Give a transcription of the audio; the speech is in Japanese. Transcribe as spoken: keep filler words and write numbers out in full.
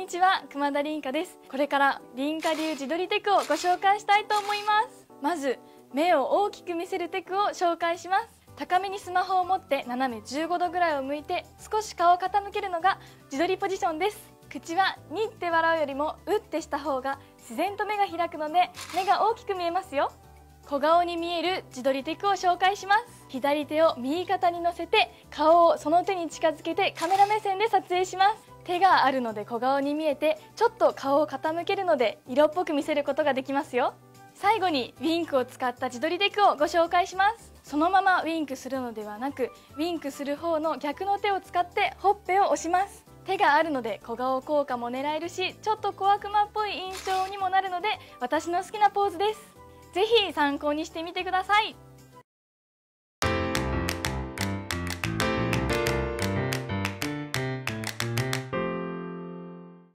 にちは、熊田凛香です。これから凛香流自撮りテクをご紹介したいと思います。まず目を大きく見せるテクを紹介します。高めにスマホを持って斜めじゅうごどぐらいを向いて少し顔を傾けるのが自撮りポジションです。口はにって笑うよりもうってした方が自然と目が開くので目が大きく見えますよ。小顔に見える自撮りテクを紹介します。左手を右肩に乗せて顔をその手に近づけてカメラ目線で撮影します。手があるので小顔に見えてちょっと顔を傾けるので色っぽく見せることができますよ。最後にウィンクを使った自撮りテクをご紹介します。そのままウィンクするのではなくウィンクする方の逆の手を使ってほっぺを押します。手があるので小顔効果も狙えるしちょっと小悪魔っぽい印象にもなるので私の好きなポーズです。ぜひ参考にしてみてください。